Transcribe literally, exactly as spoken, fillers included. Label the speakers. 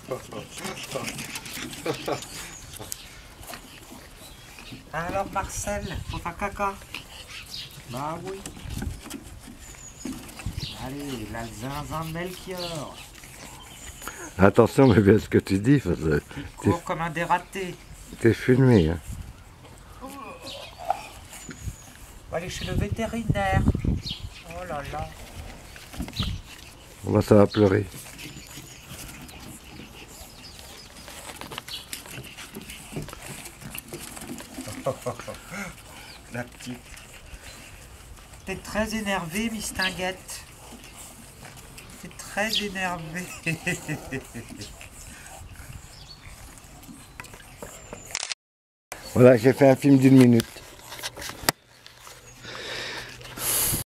Speaker 1: Alors Marcel, faut faire caca? Bah oui. Allez, la zinzin de Melchior.
Speaker 2: Attention, mais bien ce que tu dis, parce que
Speaker 1: Qui
Speaker 2: t'es
Speaker 1: court comme un dératé.
Speaker 2: t'es filmé. Hein.
Speaker 1: On va aller chez le vétérinaire. Oh là là.
Speaker 2: Bon, ça va pleurer.
Speaker 1: La petite. T'es très énervé, Mistinguette. T'es très énervé.
Speaker 2: Voilà, j'ai fait un film d'une minute.